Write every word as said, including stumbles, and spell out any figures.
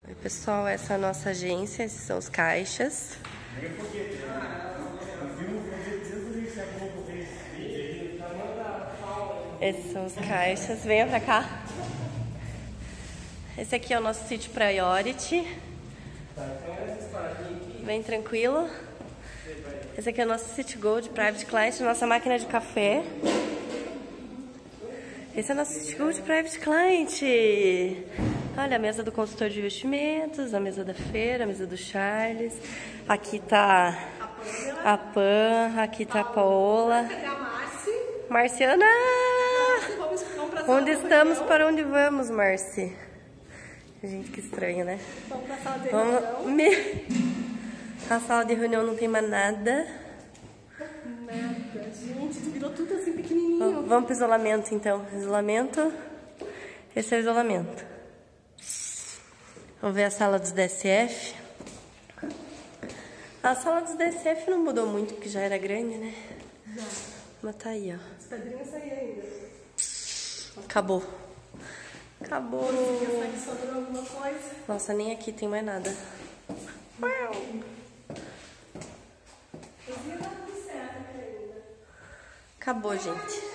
Oi, pessoal, essa é a nossa agência, esses são os caixas. Esses são os caixas, venha pra cá. Esse aqui é o nosso sítio Priority. Bem tranquilo. Esse aqui é o nosso City Gold Private Client, nossa máquina de café. Esse é o nosso City Gold Private Client. Olha, a mesa do consultor de investimentos, a mesa da feira, a mesa do Charles. Aqui tá a Pan, aqui tá a Paola. Marciana! Onde estamos, para onde vamos, Marci? Gente, que estranho, né? Vamos pra sala de Vamos... reunião. Me... A sala de reunião não tem mais nada. Nada, gente, virou tudo assim pequenininho. Vamos pro isolamento, então. Isolamento. Esse é o isolamento. Vamos ver a sala dos D S F. A sala dos D S F não mudou muito, porque já era grande, né? Já. Mas tá aí, ó. As pedrinhas saíram ainda. Acabou. Acabou. Aqui sobrou alguma coisa. Nossa, nem aqui tem mais nada. Acabou, gente.